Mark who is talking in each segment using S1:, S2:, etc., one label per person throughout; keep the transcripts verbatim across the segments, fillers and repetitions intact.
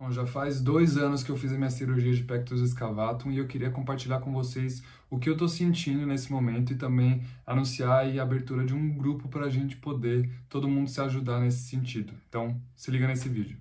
S1: Bom, já faz dois anos que eu fiz a minha cirurgia de pectus excavatum e eu queria compartilhar com vocês o que eu tô sentindo nesse momento e também anunciar aí a abertura de um grupo para a gente poder todo mundo se ajudar nesse sentido. Então, se liga nesse vídeo.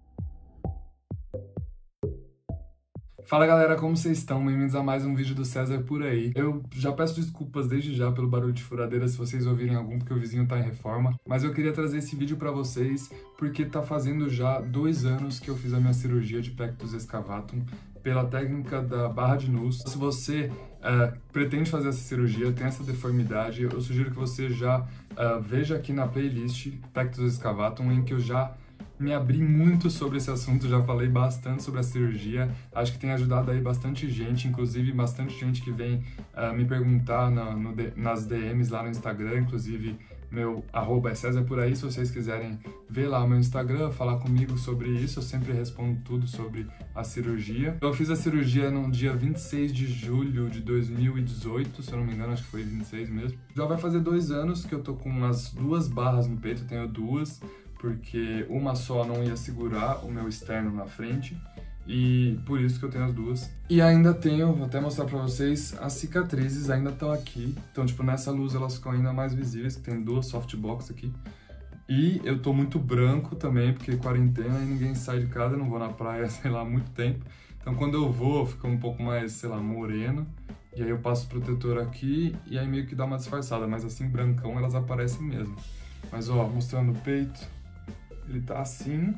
S1: Fala galera, como vocês estão? Bem-vindos a mais um vídeo do César por aí. Eu já peço desculpas desde já pelo barulho de furadeira se vocês ouvirem algum, porque o vizinho tá em reforma. Mas eu queria trazer esse vídeo pra vocês porque tá fazendo já dois anos que eu fiz a minha cirurgia de pectus excavatum pela técnica da barra de nus. Se você uh, pretende fazer essa cirurgia, tem essa deformidade, eu sugiro que você já uh, veja aqui na playlist pectus excavatum, em que eu já me abri muito sobre esse assunto, já falei bastante sobre a cirurgia, acho que tem ajudado aí bastante gente, inclusive bastante gente que vem uh, me perguntar na, no, nas D Ms lá no Instagram, inclusive meu arroba é César por aí, se vocês quiserem ver lá o meu Instagram, falar comigo sobre isso, eu sempre respondo tudo sobre a cirurgia. Eu fiz a cirurgia no dia vinte e seis de julho de dois mil e dezoito, se eu não me engano, acho que foi vinte e seis mesmo. Já vai fazer dois anos que eu tô com as duas barras no peito, eu tenho duas, porque uma só não ia segurar o meu externo na frente, e por isso que eu tenho as duas. E ainda tenho, vou até mostrar pra vocês, as cicatrizes ainda estão aqui, então tipo, nessa luz elas ficam ainda mais visíveis, que tem duas softbox aqui. E eu tô muito branco também, porque quarentena e ninguém sai de casa, eu não vou na praia, sei lá, há muito tempo. Então quando eu vou, fica um pouco mais, sei lá, moreno, e aí eu passo protetor aqui, e aí meio que dá uma disfarçada, mas assim, brancão, elas aparecem mesmo. Mas ó, mostrando o peito, ele tá assim,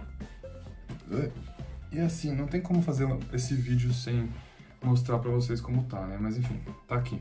S1: e assim, não tem como fazer esse vídeo sem mostrar pra vocês como tá, né? Mas enfim, tá aqui.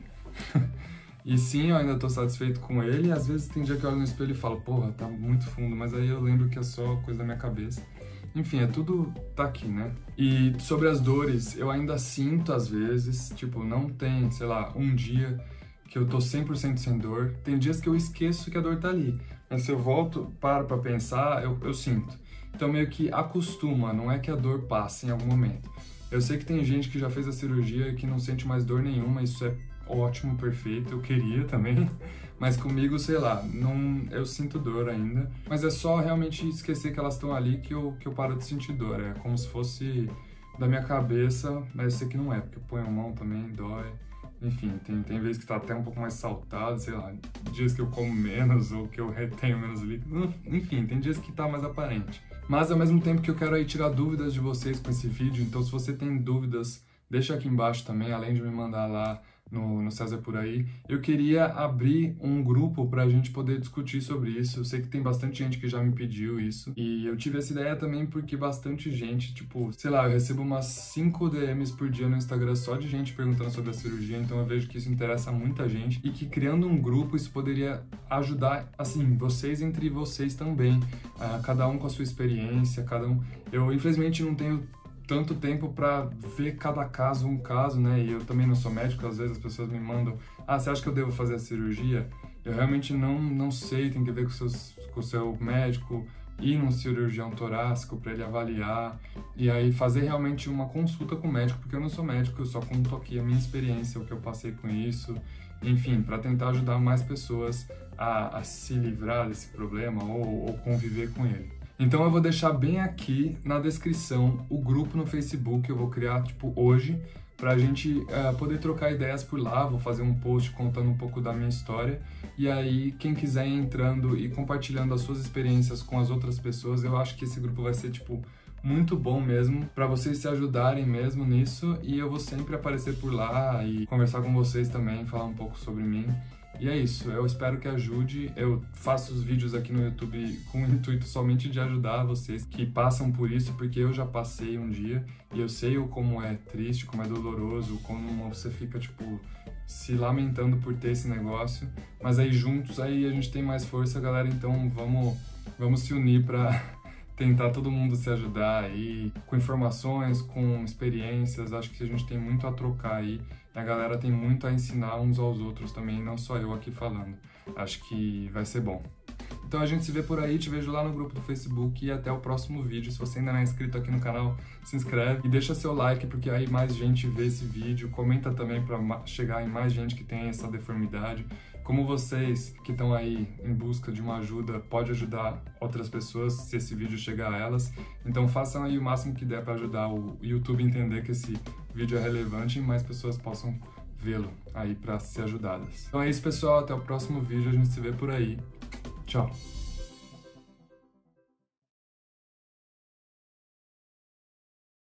S1: E sim, eu ainda tô satisfeito com ele, e às vezes tem dia que eu olho no espelho e falo, porra, tá muito fundo, mas aí eu lembro que é só coisa da minha cabeça. Enfim, é tudo tá aqui, né? E sobre as dores, eu ainda sinto às vezes, tipo, não tem, sei lá, um dia que eu tô cem por cento sem dor. Tem dias que eu esqueço que a dor tá ali. Mas se eu volto, paro pra pensar, eu, eu sinto. Então meio que acostuma, não é que a dor passe em algum momento. Eu sei que tem gente que já fez a cirurgia e que não sente mais dor nenhuma, isso é ótimo, perfeito, eu queria também. Mas comigo, sei lá, não, eu sinto dor ainda. Mas é só realmente esquecer que elas estão ali que eu, que eu paro de sentir dor. É como se fosse da minha cabeça, mas eu sei que não é, porque eu ponho a mão também, dói. Enfim, tem, tem vezes que tá até um pouco mais saltado, sei lá, dias que eu como menos ou que eu retenho menos líquido, enfim, tem dias que tá mais aparente. Mas ao mesmo tempo que eu quero aí tirar dúvidas de vocês com esse vídeo, então se você tem dúvidas, deixa aqui embaixo também, além de me mandar lá no, no César por aí. Eu queria abrir um grupo pra gente poder discutir sobre isso. Eu sei que tem bastante gente que já me pediu isso. E eu tive essa ideia também porque bastante gente, tipo, sei lá, eu recebo umas cinco D Ms por dia no Instagram só de gente perguntando sobre a cirurgia, então eu vejo que isso interessa muita gente e que criando um grupo isso poderia ajudar, assim, vocês entre vocês também, uh, cada um com a sua experiência, cada um... Eu, infelizmente, não tenho tanto tempo para ver cada caso um caso, né? E eu também não sou médico, às vezes as pessoas me mandam, ah, você acha que eu devo fazer a cirurgia? Eu realmente não, não sei, tem que ver com, seus, com o seu médico, ir num cirurgião torácico para ele avaliar, e aí fazer realmente uma consulta com o médico, porque eu não sou médico, eu só conto aqui a minha experiência, o que eu passei com isso, enfim, para tentar ajudar mais pessoas a, a se livrar desse problema ou, ou conviver com ele. Então eu vou deixar bem aqui na descrição o grupo no Facebook, eu vou criar tipo hoje, pra gente uh, poder trocar ideias por lá, vou fazer um post contando um pouco da minha história, e aí quem quiser ir entrando e compartilhando as suas experiências com as outras pessoas, eu acho que esse grupo vai ser tipo muito bom mesmo, pra vocês se ajudarem mesmo nisso, e eu vou sempre aparecer por lá e conversar com vocês também, falar um pouco sobre mim. E é isso, eu espero que ajude. Eu faço os vídeos aqui no YouTube com o intuito somente de ajudar vocês que passam por isso, porque eu já passei um dia e eu sei o como é triste, como é doloroso, como você fica, tipo, se lamentando por ter esse negócio. Mas aí juntos, aí a gente tem mais força, galera, então vamos, vamos se unir pra tentar todo mundo se ajudar aí, com informações, com experiências. Acho que a gente tem muito a trocar aí. A galera tem muito a ensinar uns aos outros também, não só eu aqui falando. Acho que vai ser bom. Então a gente se vê por aí, te vejo lá no grupo do Facebook e até o próximo vídeo. Se você ainda não é inscrito aqui no canal, se inscreve e deixa seu like, porque aí mais gente vê esse vídeo. Comenta também para chegar em mais gente que tem essa deformidade. como vocês que estão aí em busca de uma ajuda, pode ajudar outras pessoas se esse vídeo chegar a elas. Então façam aí o máximo que der para ajudar o YouTube a entender que esse vídeo é relevante e mais pessoas possam vê-lo aí para ser ajudadas. Então é isso, pessoal, até o próximo vídeo, a gente se vê por aí. Tchau!